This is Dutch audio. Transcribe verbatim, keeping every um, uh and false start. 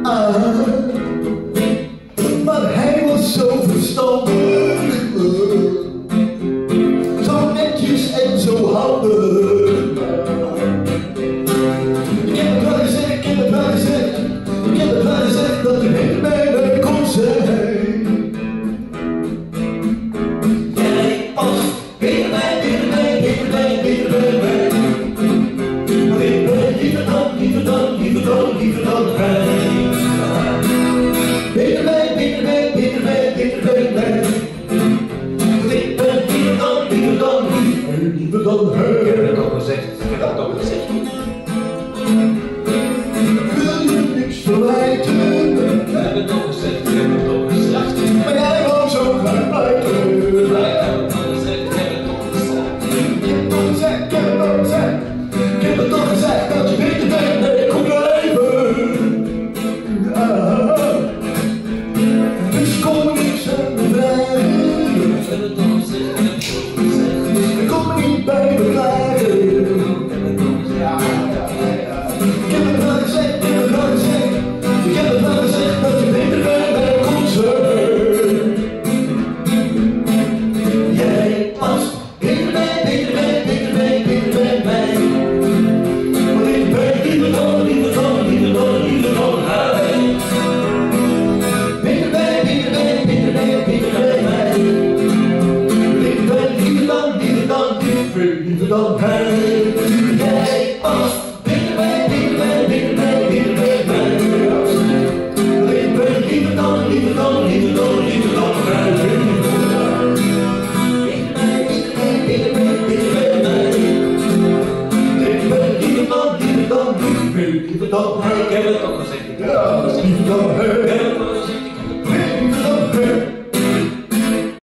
aan. Maar hij was zo verstandig, zo netjes en zo handig. Ik heb het wel gezegd, ik heb het wel gezegd, ik heb het wel gezegd dat je niet bij mij kon zijn. Jij past weer bij, weer bij, weer bij, weer bij mij. Maar ik ben liever dan, liever dan, liever dan, liever dan hij. Weer bij, weer bij, weer bij, weer bij mij. Maar ik ben liever dan, liever dan, liever, liever dan hij. Ik heb het al gezegd, ik heb het al gezegd. Wil je niks verwijten? Ik heb het al gezegd, ik heb het al gezegd. Maar jij wou zo graag blijven. Ik heb het al gezegd, ik heb het al gezegd. Ik heb het al gezegd, ik heb het al gezegd. Ik heb het al gezegd dat je beter bent en ik kom blijven. Ah. Dus kom me niks aan me vragen. Ik heb het al gezegd, ik heb het al gezegd. Ik kom me niet bij me klagen. Ik heb het al gezegd. Ja, ja, ja. Ik heb het wel gezegd, ik heb het wel gezegd. Ik heb het wel gezegd dat je beter bent en ik kom zijn. Jij past beter bij, beter bij, beter bij, beter bij mij. Maar ik ben liever dan, liever dan, liever dan, liever dan hij. Beter bij, beter bij, beter bij, beter bij mij. Maar ik ben liever dan, liever dan, liever, liever dan hij. Jij past beter bij, beter bij, beter bij, beter bij mij. Maar ik ben liever dan, liever dan, liever dan, liever dan hij. Beter bij, beter bij, beter bij, beter bij mij. Ik ben liever dan, liever dan, liever, liever dan hij. Ik heb het al gezegd, ik heb het Ja, al gezegd. liever dan hij. Ik heb het al gezegd, ik